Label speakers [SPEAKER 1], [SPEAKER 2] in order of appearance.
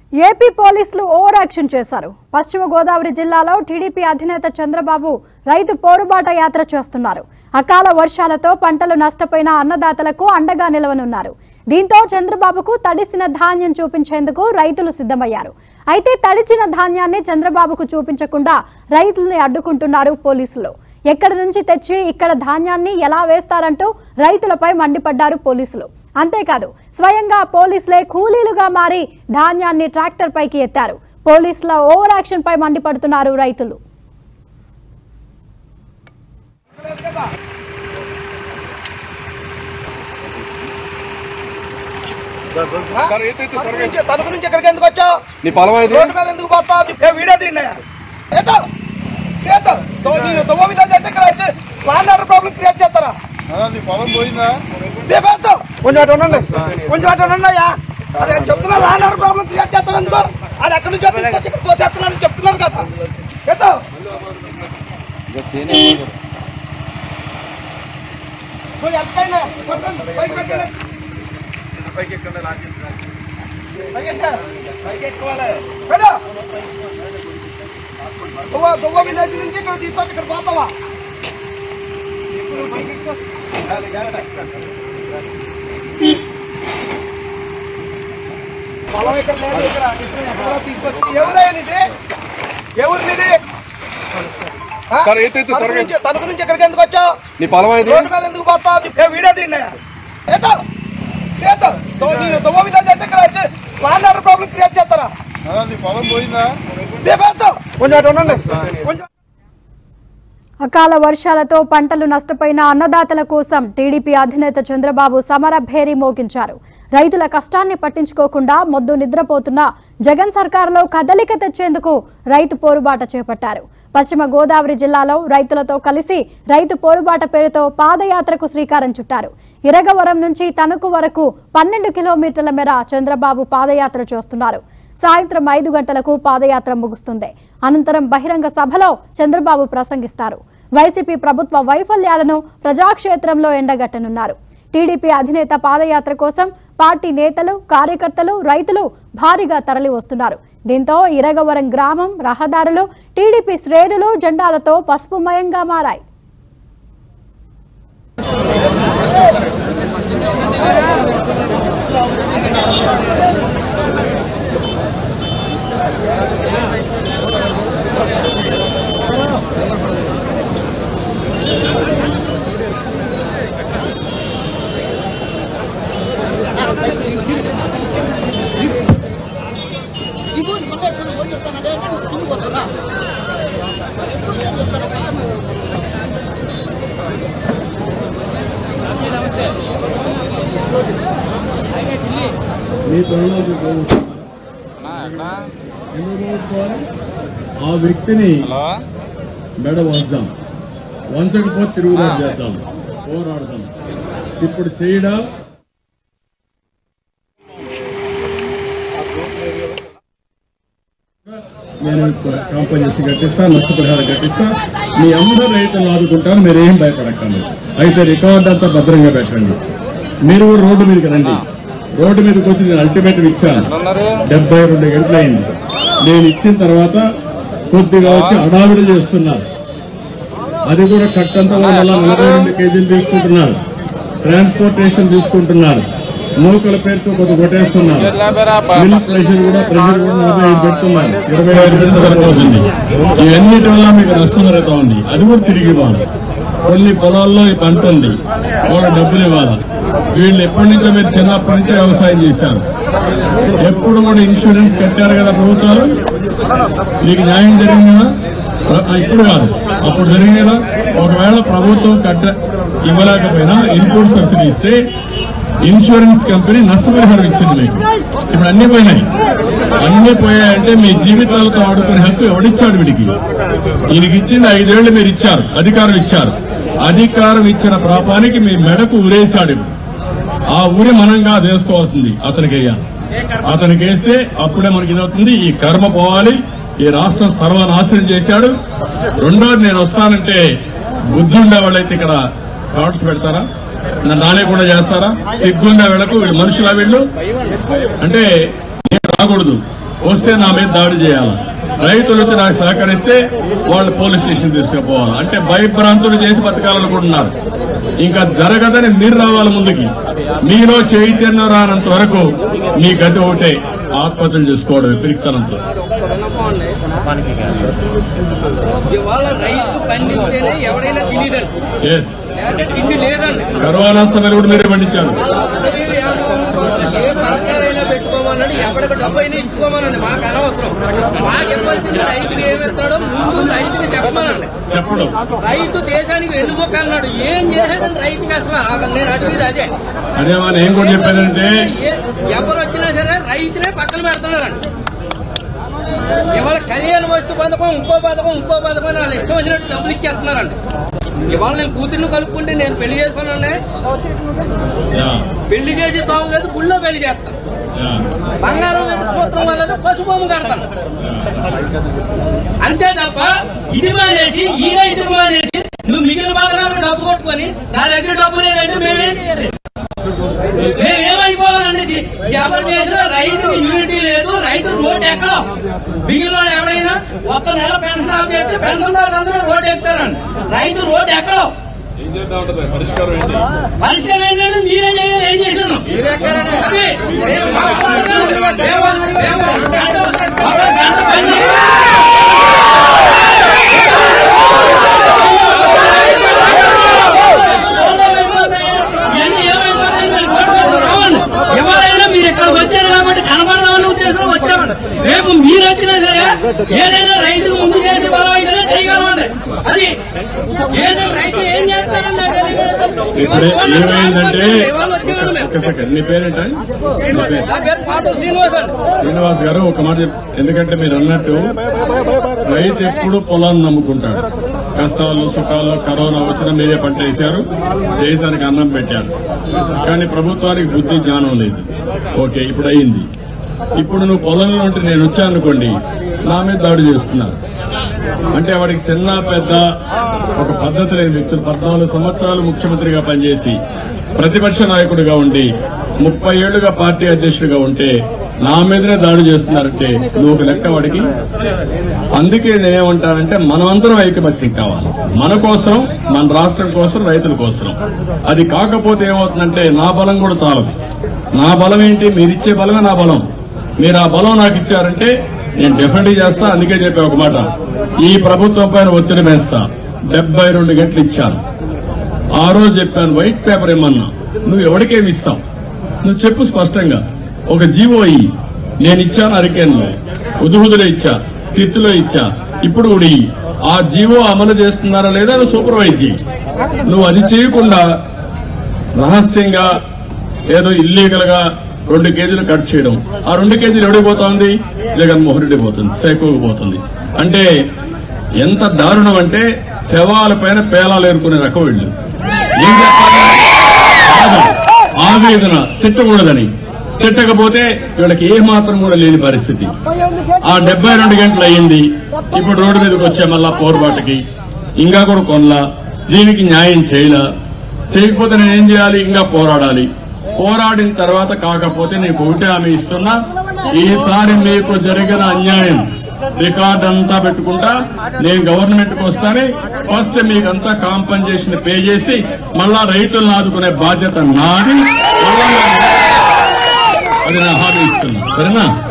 [SPEAKER 1] AP పోలీసులు overaction చేశారు. పశ్చిమ గోదావరి జిల్లాలో టీడీపీ అధినేత చంద్రబాబు రైతు పోరుబాట యాత్ర చేస్తున్నారు. అకాల వర్షాలతో పంటలు నష్టపోయిన అన్నదాతలకు అండగా నిలవనున్నారు. దీంతో చంద్రబాబుకు తడిసిన ధాన్యం చూపించేందుకు రైతులు సిద్ధమయ్యారు. అయితే తడిచిన ధాన్యాన్ని చంద్రబాబుకు చూపించకుండా రైతుల్ని అడ్డుకుంటున్నారు పోలీసులు. ఎక్కడి నుంచి తెచ్చి ఇక్కడ ధాన్యాన్ని ఎలా వేస్తారంటూ రైతులపై మండిపడ్డారు పోలీసులు. అంతేకాదు స్వయంగా పోలీసులే కూలీలుగా మారి ధాన్యాన్ని ట్రాక్టర్ పైకి ఎత్తారు. పోలీసుల ఓవర్ యాక్షన్ పై మండిపడుతున్నారు రైతులు.
[SPEAKER 2] పొలం పోయిందా
[SPEAKER 3] కొంచెం అదే చెప్తున్నా రానర్ ప్రాబ్లం క్రియేట్ చేస్తాను అందుకో అది ఎక్కడి నుంచి తోసేస్తున్నాను చెప్తున్నాను కదా ఏదో ఎంతైనా పైకి ఎక్కండి దువ్వ విలేజ్ నుంచి ఇక్కడ తీసుకొచ్చి ఇక్కడ పోతావా పొలం ఇక్కడ లేదు ఇక్కడ తీసుకొచ్చి ఎవరైనా ఎవరినిది తణుకు నుంచి ఎక్కడికి ఎందుకు వచ్చావు నీ పొలం రోడ్డు మీద ఎందుకు పోతావు వీడియో తిన్నాయా ఏదో ఏదో దువ్వ విలేజ్ అయితే ఇక్కడ వచ్చి రానర్ ప్రాబ్లం క్రియేట్ చేస్తారా
[SPEAKER 2] పొలం పోయిందా
[SPEAKER 3] కొంచెం
[SPEAKER 1] అకాల వర్షాలతో పంటలు నష్టపోయిన అన్నదాతల కోసం టీడీపీ అధినేత చంద్రబాబు సమర భేరీ మోగించారు. రైతుల కష్టాన్ని పట్టించుకోకుండా మొద్దు నిద్రపోతున్న జగన్ సర్కారులో కదలిక తెచ్చేందుకు రైతు పోరుబాట చేపట్టారు. పశ్చిమ గోదావరి జిల్లాలో రైతులతో కలిసి రైతు పోరుబాట పేరుతో పాదయాత్రకు శ్రీకారం చుట్టారు. ఇరగవరం నుంచి తణుకు వరకు 12 కిలోమీటర్ల మేర చంద్రబాబు పాదయాత్ర చేస్తున్నారు. సాయంత్రం 5 గంటలకు పాదయాత్ర ముగుస్తుంది. అనంతరం బహిరంగ సభలో చంద్రబాబు ప్రసంగిస్తారు. వైసీపీ ప్రభుత్వ వైఫల్యాలను ప్రజాక్షేత్రంలో ఎండగట్టనున్నారు. టీడీపీ అధినేత పాదయాత్ర కోసం పార్టీ నేతలు, కార్యకర్తలు, రైతులు భారీగా తరలి వస్తున్నారు. దీంతో ఇరగవరం గ్రామం రహదారులు టీడీపీ శ్రేణులు జెండాలతో పసుపుమయంగా మారాయి.
[SPEAKER 4] ఆ వ్యక్తిని మెడ వంచుదాం, వంచకపోతే తిరుగుబాటు చేద్దాం, పోరాడదాం. ఇప్పుడు చేయడం నేను కాంపన్సేషన్ కట్టిస్తా, నష్టపరిహారం కట్టిస్తా, మీ అందరూ రైతులు ఆదుకుంటాను, మీరేం భయపడకండి. అయితే రికార్డు అంతా భద్రంగా పెట్టండి. మీరు రోడ్డు మీదకి రండి. రోడ్డు మీదకి వచ్చి నేను అల్టిమేటం ఇచ్చాను. 72 గంటలైంది. నేను ఇచ్చిన తర్వాత కొద్దిగా వచ్చి హడావిడి చేస్తున్నారు. అది కూడా కట్టంతా వల్ల 42 కేజీలు తీసుకుంటున్నారు. ట్రాన్స్పోర్టేషన్ తీసుకుంటున్నారు. నూకల పేరుతో కొద్ది కొట్టేస్తున్నారు. మిల్క్ ప్రెషర్ కూడా 45 పెడుతున్నారు. 25 సరిపోతుంది. ఇవన్నిటి వల్ల మీకు నష్టం జరుగుతా ఉంది. అది కూడా తిరిగి ఇవ్వాలి. కొన్ని పొలాల్లో ఈ పంట ఉంది, వాళ్ళ డబ్బులు ఇవ్వాలి. వీళ్ళు ఎప్పటి నుంచో మీరు చిన్నప్పటి నుంచే వ్యవసాయం చేశారు. ఎప్పుడు కూడా ఇన్సూరెన్స్ కట్టారు కదా ప్రభుత్వాలు. మీకు న్యాయం జరిగింది కదా, ఇప్పుడు కాదు అప్పుడు జరిగింది కదా. ఒకవేళ ప్రభుత్వం ఇవ్వలేకపోయినా ఇన్పుట్ సబ్సిడీ ఇస్తే ఇన్సూరెన్స్ కంపెనీ నష్టపరిహారం ఇచ్చింది మీకు. ఇప్పుడు అన్ని పోయినాయి. అన్ని పోయాయంటే మీ జీవితాలతో ఆడుకునే హక్కు ఎవడిచ్చాడు వీడికి? ఈయనకి ఇచ్చింది 5 ఏళ్లు మీరు ఇచ్చారు, అధికారం ఇచ్చారు. అధికారం ఇచ్చిన పాపానికి మీ మెడకు ఉరేశాడు. ఆ ఊరి మనంగా వేసుకోవాల్సింది అతనికి వేయాలి. అతనికి వేస్తే అప్పుడే మనకి ఇదవుతుంది. ఈ కర్మ పోవాలి. ఈ రాష్ట్రం సర్వనాశనం చేశాడు. రెండోది, నేను వస్తానంటే బుద్ధి ఉండే వాళ్ళైతే ఇక్కడ కార్డ్స్ పెడతారా? నన్ను రాలేకుండా చేస్తారా? సిగ్గుండే వీళ్ళకు, వీళ్ళు మనుషులా వీళ్ళు అంటే రాకూడదు. వస్తే నా మీద దాడి చేయాలి, రైతులు వచ్చి నాకు సహకరిస్తే వాళ్ళు పోలీస్ స్టేషన్ తీసుకుపోవాలి అంటే భయభ్రాంతులు చేసి బతకాలనుకుంటున్నారు. ఇంకా జరగదని మీరు రావాలి ముందుకి. మీలో చైతన్యం రానంత వరకు మీ గతి ఒకటే, ఆత్మహత్యలు చేసుకోవడం విపరీతనంతో. కరోనా సమయంలో కూడా మీరే పండించారు.
[SPEAKER 5] పెట్టుకోమన్నాడు, ఎప్పటికి డబ్బు అయినా ఇచ్చుకోమనండి, మాకు అనవసరం. మాకు ఇవ్వాల్సింది రైతుకి ఏమిస్తాడో ముందు రైతుకి చెప్పమనండి. రైతు దేశానికి వెన్నుముక్క అన్నాడు, ఏం చేశాడంటే రైతుకి అసలు నేను అడిగేది అదే.
[SPEAKER 4] ఏం కూడా చెప్పానంటే
[SPEAKER 5] ఎవరు వచ్చినా సరే రైతునే పక్కన పెడుతున్నారండి. ఇవాళ కళ్యాణ వస్తు పథకం ఇంకో పథకం వాళ్ళు ఇష్టం వచ్చినట్టు డబ్బులు ఇచ్చేస్తున్నారండి. ఇవాళ నేను కూతుర్ని కలుపుకుంటే నేను పెళ్లి చేసుకున్నాండి, పెళ్లి చేసి తాగలేదు, గుళ్ళో పెళ్లి చేస్తాను, బంగారం సూత్రం వల్ల పశుభూమి కడతాను. అంతే తప్ప ఇది మానేసి ఈ రైతు మానేసి నువ్వు మిగిలిన పథకాలు డబ్బు కొట్టుకొని నా దగ్గర డబ్బు లేదంటే మేమేం చేయాలి? మేమేమైపోవాలండి? ఎవరు చేసినా రైతుకి యూనిటీ లేదు, రైతు రోడ్డు ఎక్కడం. మిగిలిన ఎవరైనా ఒక్క నెల పెన్షన్ ఆఫ్ చేస్తే పెన్షన్దారులు అందరూ రోడ్డు ఎక్కుతారండి, రైతు రోడ్డు ఎక్కడం. పరిష్కారం ఏంటంటే మీరే చేయాలి, ఏం చేస్తున్నాం అది ఎవరైనా మీరు ఇక్కడికి వచ్చారు కాబట్టి కనబడదామని ఉద్దేశంలో వచ్చామండి. రేపు మీరు వచ్చినా సరే ఏదైనా రైతులు ముందు చేసి బలం అయితేనే చేయగలమండి. అది ఏదైనా రైతు ఏం చేస్తారని నాకు
[SPEAKER 4] శ్రీనివాస్ గారు ఒక మాట. ఎందుకంటే మీరు అన్నట్టు రైతు ఎప్పుడు పొలాన్ని నమ్ముకుంటాడు. కష్టాలు సుఖాలు కరోనా వచ్చినా మీరే పంట వేశారు, దేశానికి అన్నం పెట్టారు. కానీ ప్రభుత్వానికి బుద్ధి జ్ఞానం లేదు. ఓకే, ఇప్పుడు అయింది. ఇప్పుడు నువ్వు పొలంలో ఉంటే నేను వచ్చానుకోండి, నా మీద దాడి చేస్తున్నారు అంటే వాడికి చిన్న పెద్ద ఒక పద్ధతి లేని వ్యక్తులు 14 సంవత్సరాలు ముఖ్యమంత్రిగా పనిచేసి ప్రతిపక్ష నాయకుడిగా ఉండి 30 ఏళ్లుగా పార్టీ అధ్యక్షుడిగా ఉంటే నా మీదనే దాడి చేస్తున్నారంటే నువ్వు ఒక లెక్క వాడికి. అందుకే నేనేమంటానంటే మనమందరం ఐకమత్యం కావాలి, మన కోసం, మన రాష్ట్రం కోసం, రైతుల కోసం. అది కాకపోతే ఏమవుతుందంటే నా బలం కూడా చాలదు. నా బలం ఏంటి? మీరిచ్చే బలమే నా బలం. మీరు ఆ బలం నాకు ఇచ్చారంటే నేను డెఫినెట్గా చేస్తా. అందుకే చెప్పా ఒక మాట, ఈ ప్రభుత్వం పైన ఒత్తిడి వేస్తా. 72 గంటలు ఇచ్చాను. ఆ రోజు చెప్పాను, వైట్ పేపర్ ఏమన్నా నువ్వు ఎవరికేమి ఇస్తావు, నువ్వు చెప్పు స్పష్టంగా. ఒక జీవో ఇయ్యి. నేను ఇచ్చాను అరికేన్లో, ఉదుహుదులో ఇచ్చా, తిత్తులో ఇచ్చా, ఇప్పుడు కూడా ఆ జీవో అమలు చేస్తున్నారా లేదా నువ్వు సూపర్వైజ్ చేయి. నువ్వు అది చేయకుండా రహస్యంగా ఏదో ఇల్లీగల్ గా 2 కేజీలు కట్ చేయడం, ఆ 2 కేజీలు ఎవడికి పోతుంది? జగన్మోహన్ రెడ్డి పోతుంది, సైకోకు పోతుంది. అంటే ఎంత దారుణం అంటే శవాల పైన పేలాలు ఏరుకునే రకం వీళ్ళు. ఏం చెప్పాలి? ఆవేదన తిట్టకూడదని, తిట్టకపోతే వీళ్ళకి ఏ మాత్రం కూడా లేని పరిస్థితి. ఆ 72 గంటలు అయ్యింది. ఇప్పుడు రోడ్డు మీదకి వచ్చే మళ్ళా పోరుబాటుకి ఇంకా కూడా కొనలా. దీనికి న్యాయం చేయకపోతే నేనేం చేయాలి? ఇంకా పోరాడాలి. పోరాడిన తర్వాత కాకపోతే నీకు ఒకటే హామీ ఇస్తున్నా, ఈసారి మీకు జరిగిన అన్యాయం రికార్డ్ అంతా పెట్టుకుంటా. నేను గవర్నమెంట్ కు వస్తానే ఫస్ట్ మీకంతా కాంపన్సేషన్ పే చేసి మళ్ళా రైతులను ఆదుకునే బాధ్యత నాది. అది నా హామీ ఇస్తున్నా. సరేనా?